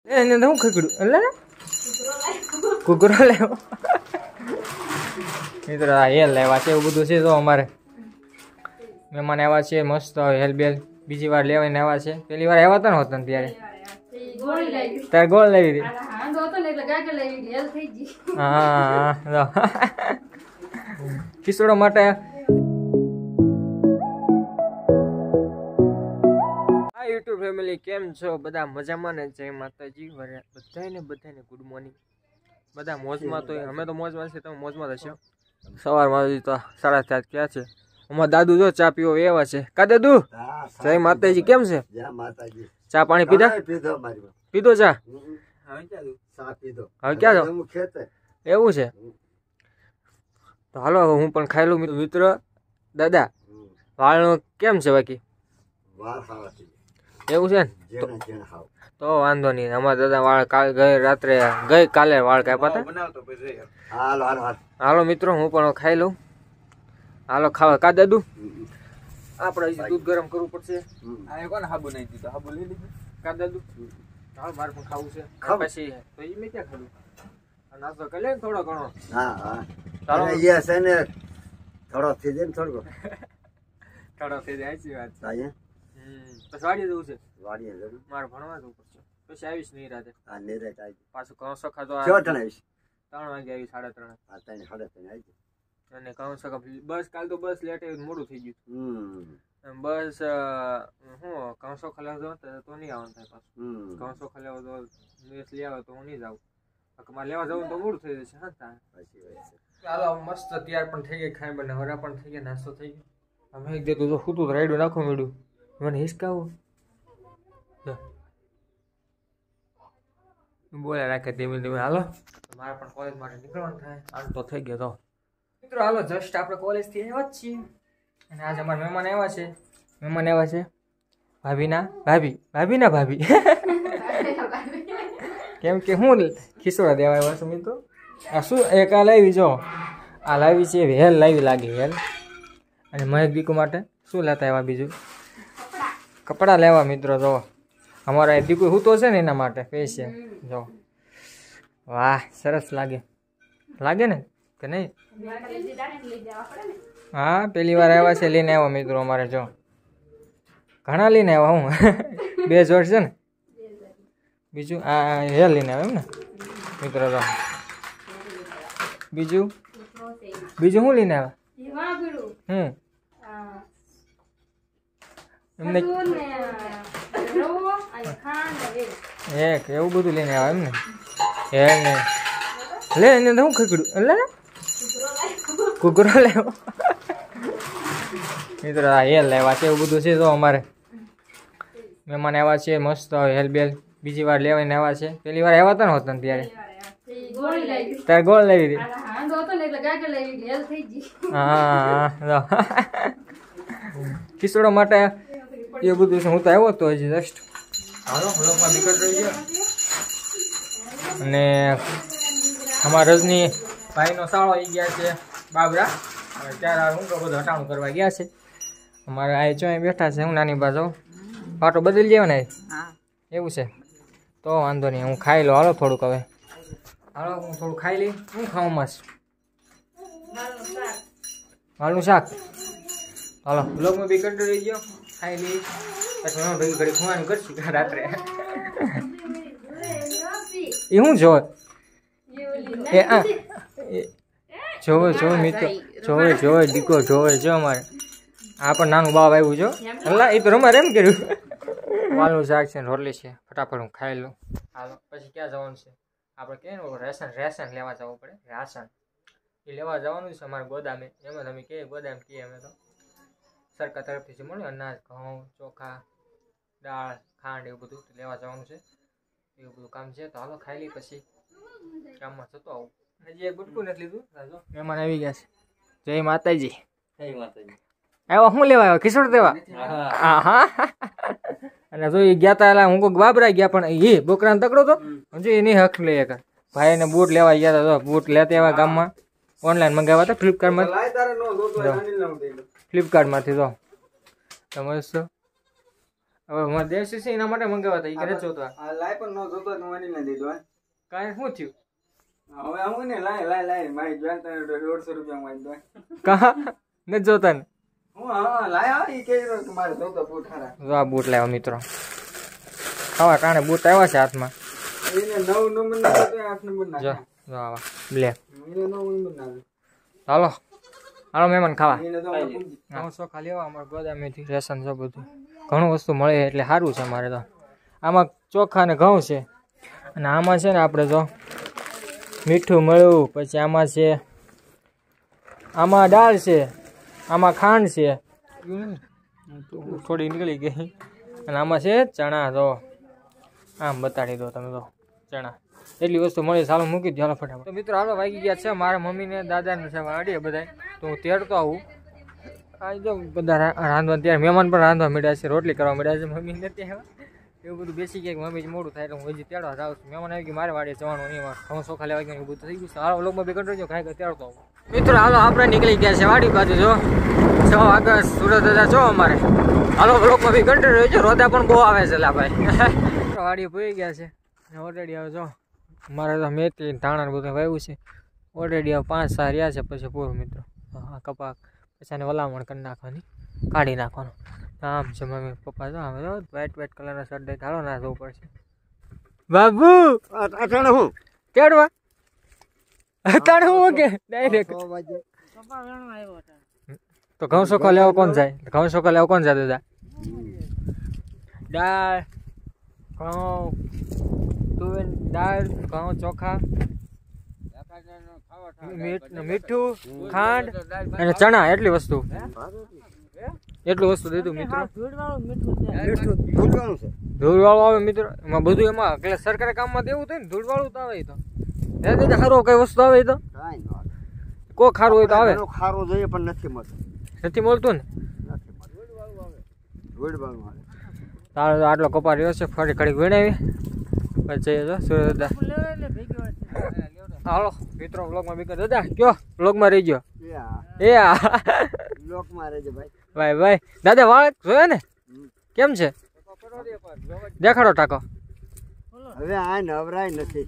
એને હું ખીકડું એટલે કુકરો લેવો મિત્રો આ હેલ લેવા છે એવું બધું છે તો અમારે મહેમાન આવ્યા છે મસ્ત હેલ બેલ બીજી વાર લેવાઈને આવ્યા છે પેલી વાર આવ્યા હતા ને હોતા ને ત્યારે તારે ગોળ લેવી હતી હા ખીસડો માટે યુટ્યુબ ફેમિલી કેમ છો બધા મજામાં ને જય માતાજી બધાને ગુડ મોર્નિંગ બધા મોજમાં તો અમે તો મોજમાં છે તમે મોજમાં હશો સવારમાં તો 7:30 ક્યાં છે અમારા દાદુ જો ચા પીવો એવા છે કા દાદુ જય માતાજી કેમ છે ચા પાણી પીધા પીધો ચા હવે ક્યાં જાવ એવું છે તો હાલો હવે હું પણ ખાઈ લઉં મિત્ર દાદા વાળનો કેમ છે બાકી એવું છે ને તો વાંધો નહીં અમારા દાદા વાળ ગઈ કાલે વાળ કાપ્યા હતા હાલો મિત્રો હું પણ ખાઈ લઉં હાલો ખાવા કા દાદુ આપણે દૂધ ગરમ કરવું પડશે કોને હાબુ નહીં દીધો હાબુ લઈ લીધું કા દાદુ હાલ મારે પણ ખાવું છે પછી તો એ મેં ક્યાં ખાધું નાસ્તો કરી લે થોડો ઘણો થોડો થઈ જાય ને થોડો થઈ જાય સાચી વાત પછી વાડીએ જવું છે મારે ભણવા જવું પડશે પછી આવીશ નહીં રાતે પાછું કણસો ખાધો 3 વાગે આવી 3:30 અને કણસો બસ કાલ તો બસ લેટ મોડું થઈ ગયું બસ હું કણસો ખલાવતો તો નહીં આવવાનું થાય પાછું કણસો ખલાવો તો મેસ લઈ આવે તો હું નહીં જાઉં મારે લેવા જવું તો મોડું થઈ જશે હા ચાલો મસ્ત તૈયાર પણ થઈ ગઈ ખાઈ બને હરા પણ થઈ ગયા નાસ્તો થઈ ગયો અમે એક દેતું તો ખૂતું રાયડું નાખો મેળ્યું મને હિસકાવું બોલે રાખે ધીમે ધીમે હાલો મારે પણ કોલેજ માટે નીકળવાનું થાય આમ તો થઈ ગયો તો મિત્રો હાલો જસ્ટ આપણે કોલેજથી આવ્યા જ છીએ અને આજે અમારા મહેમાન આવ્યા છે ભાભી કેમ કે હું ખીસોડા દેવા આવ્યા છું મિત્રો આ શું એક આ લાવી જો આ લાવી છે હેલ લાવી લાગી હેલ અને મહેક દીકુ માટે શું લેતા આવ્યા બીજું કપડાં લેવા મિત્રો જો અમારા દીકુ હું તો છે ને એના માટે સ્પેશિયલ જો વાહ સરસ લાગે ને કે નહીં હા પેલી વાર આવ્યા છે લઈને આવ્યા મિત્રો અમારે જો ઘણા લઈને આવ્યા હું 2 જોડ છે ને બીજું આ હેર લઈને આવ્યા એમ ને મિત્રો જો બીજું શું લઈને આવ્યા એમને એક એવું બધું લઈને આવ્યા એમ ને હેર ને લે એને તો હું ખીકડું એટલે કુકરો લેવો મિત્રો આ હેલ લેવા છે એવું બધું છે તો અમારે મહેમાન આવ્યા છે મસ્ત હેલ બેલ બીજી વાર લેવાઈને આવ્યા છે પેલી વાર આવ્યા હતા ને હોતા ને ત્યારે તારે ગોળ લેવી હતી હા ખીસડો માટે એ બધું છે હું તો આવ્યો હતો હજી જસ્ટ હાલો બ્લોગમાં નીકળ રહી ગયો અને અમારા રજની ભાઈનો સાળો આવી ગયા છે બાબરા ત્યારે હું તો બધું હટાણું કરવા ગયા છે અમારે આ ચોય બેઠા છે હું નાની બાજુ પાટો બદલી જાય ને એવું છે તો વાંધો નહીં હું ખાઈ લો હાલો થોડુંક હવે હાલો હું થોડું ખાઈ લઈ હું ખાઉં મસ્ત વાલનું શાક હાલો બ્લોગમાં બી કંટ્રોલ રહી ગયો ખાઈ લઈ પછી હું ભેગી ઘડી ખવાનું કરશું રાત્રે એ શું જોવે એ આ જોવે મિત્રો જોવે દીકો જોવે જો અમારે આ પણ નાનું બાપ આવ્યું છો અલ્લા એ તો રમારે એમ કર્યું વાલનું શાક છે રોટલી છે ફટાફટ હું ખાઈ લઉં હાલો પછી ક્યાં જવાનું છે આપણે કે રેશન લેવા જવું પડે રાશન એ લેવા જવાનું છે અમારે ગોદામે એમાં તમે કે ગોદામ કહીએ અમે તો સરકાર તરફથી મળ્યું અનાજ ઘઉં ચોખા દાળ ખાંડ એવું બધું લેવા જવાનું છે એવું બધું કામ છે તો હાલો ખાઈ લઈ પછી કામમાં જતો આવું હજી એક ગુટકું નથી લીધું મહેમાન આવી ગયા છે જય માતાજી આવ્યા શું લેવા આવ્યા ખીસડ દેવા હા અને જો એ ગયા તા હું કોઈ બાબરા ગયા પણ એ બોકરાને તકડો તો હજુ એની હક લે કર ભાઈને બૂટ લેવા ગયા હતા બૂટ લેતા આવ્યા ગામમાં ઓનલાઈન મંગાવ્યા હતા ફ્લિપકાર્ટમાંથી તો તમે શું હવે મને દેશી છે એના માટે મંગાવ્યા હતા. એ કરે જોતા આ લાય પણ નો જોતો તો મને ના દીધો. કાંઈ શું થયું? હવે આવું ને લાય મારી જાન તને 150 રૂપિયા માં દો. કા ન જોતા ને હું હા લાય આ ઈ કે તમારે જોતો બૂટ હારા. જો આ બૂટ લાવ્યા મિત્રો. ખાવા કારણે બૂટ આવ્યા છે હાથમાં. એને 9 નંબર ના તો 8 નંબર ના. જો જો આવા બ્લેક. એને 9 નંબર ના. હાલો હાલો મહેમાન ખાવા. એને તો ઘઉં ચોખા લેવા અમારે ગોદામેથી રેશન છે બધું ઘણું વસ્તુ મળે એટલે સારું છે અમારે તો. આમાં ચોખા ને ઘઉં છે અને આમાં છે ને આપણે જો મીઠું મળ્યું, પછી આમાં છે, આમાં દાળ છે, આમાં ખાંડ છે થોડી નીકળી ગઈ, અને આમાં છે ચણા. જો આમ બતાડી દો તમે તો ચણા એટલી વસ્તુ મળી. ચાલો મૂકી દો હાલો ફટાફટ. તો મિત્રો હાલો વાગી ગયા છે મારા મમ્મીને દાદાને છે વાડીએ બધા. તો હું તેડતો આવું. આ જો બધા રાંધવા ત્યારે મહેમાન પણ રાંધવા મળ્યા છે, રોટલી કરવા મળ્યા છે. મમ્મી નથી આવ્યા એવું બધું બેસી ગયા. મમ્મી મોડું થાય એટલે હું હજી તેડવા જાઉં છું. મહેમાન આવી ગયું મારે વાડીએ જવાનું નહીં, ઘઉં ચોખા લેવા ગયો એવું બધું થઈ ગયું છે. હાલો લોકમાં બી કંટ્રોલ ખાઈ તેડતો આવું. મિત્રો હાલો આપણે નીકળી ગયા છે વાડી બાજુ. જો 6 વાગે સુરત હતા જો અમારે. હાલો લોકમાં બી કંટ્રોલ રહ્યો છે. રોદા પણ બહુ આવે છે લા ભાઈ. વાડીએ પૂરી ગયા છે ઓલરેડી. હવે જો મારે તો મેથી ધાણા બધું વાવ્યું છે ઓલરેડી. હવે 5-6 રહ્યા છે પછી પૂરું મિત્રો. હા કપાક પછી આને વલામણ કરી નાખવાની, કાઢી નાખવાનું. આમ છે મમ્મી પપ્પા જો હવે વ્હાઈટ કલરના શર્ટ દઈ હાલો ના જવું પડશે. બાબુ અટાણે હું કેડવા અટાણે હું કે ડાયરેક્ટ તો ઘઉં ચોખા લેવા કોણ જાય? ઘઉં ચોખા લેવા કોણ જાય દાદા? દાળ ઘઉં તુવેર દાળ ઘઉં ચોખા મીઠું ખાંડ અને ચણા એટલી વસ્તુ દીધું મિત્રો. ધૂળ વાળું આવે મિત્રો એમાં બધું. એમાં સરકારી કામમાં દેવું થાય ને ધૂળ વાળું તો આવે. તો સારું કઈ વસ્તુ આવે તો કોઈ ખારું હોય તો આવે. ખારું જોઈએ પણ નથી મળતું ને. તારો આટલો કપા રહ્યો છે ફરી ઘડીક વીણાવી પછી જો સુરત. હાલો મિત્રો વ્લોગમાં બી દાદા કયો વ્લોગમાં રહી ગયો એ લોકમાં રહેજો ભાઈ ભાઈ. દાદા વાળ જોયા ને કેમ છે? દેખાડો ટાકો. હવે આ નવરાય નથી.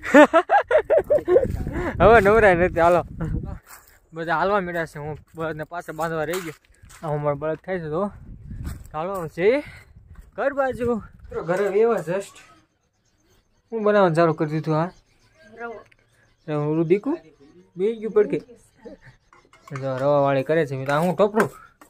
હવે નવરાય નથી. હાલો બધા હાલવા મળ્યા છે. હું બળદને પાછળ બાંધવા રહી ગયો. હું મારો બળદ થાય છે તો હાલો છે ઘર બાજુ. ઘરે એવા જસ્ટ હું બનાવવાનું ચાલુ કરી દીધું. હા હું દીકું બે ગયું પડકે જો રવા વાળી કરે છે. હું ટોપરું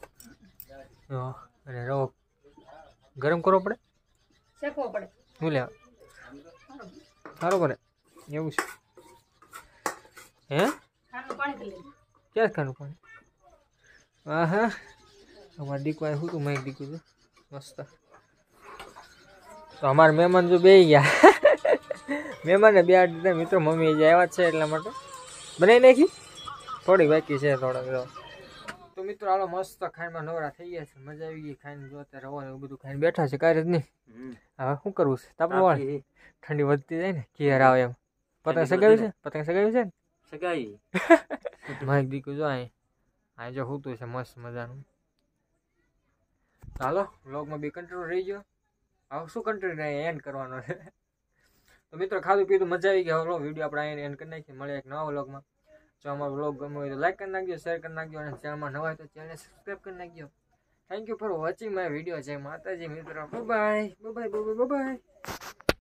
અને રવો ગરમ કરવો પડે, શેકવો પડે. શું લેવા સારું પડે એવું છે? હે ક્યાં ખાનું પાણી? હા હા અમારે દીકુ શું તું મેં દીકું છું મસ્ત. તો અમારા મહેમાન જો બે ગયા. મહેમાનને બે દીધા મિત્રો. મમ્મી જે આવ્યા છે એટલા માટે બનાવી નાખી. થોડીક બાકી છે થોડાક. તો મિત્રો હાલો મસ્ત ખાઈમાં નવરા થઈ ગયા છે. મજા આવી ગઈ ખાઈને. જો અત્યારે રવા એવું બધું ખાઈને બેઠા છે. કાંઈ જ નહીં. હવે શું કરવું છે? તાપનું વાળ ઠંડી વધતી જાય ને ઘેર આવે એમ. પતંગ સગાવ્યું છે? પતંગ સગાવ્યું છે ને? સગાવી માઇક દીકું જો અહીં જો હોતું છે મસ્ત મજાનું. હાલો વ્લોગમાં બી કંટ્રોલ રહી ગયો. હવે શું કંટ્રોલ એન્ડ કરવાનો છે. તો મિત્રો ખાધું પીધું મજા આવી ગઈ. હવે વિડીયો આપણે અહીંયા એન્ડ કરી નાખીએ. મળે એક નવા વ્લોગમાં. જો અમારો વ્લોગ ગમ્યો હોય તો લાઈક કરી નાખજો, શેર કરી નાખજો અને ચેનલમાં નવા હોય તો ચેનલને સબસ્ક્રાઈબ કરી નાખજો. Thank you for watching my video. જય માતાજી મિત્રો. Bye bye bye bye by.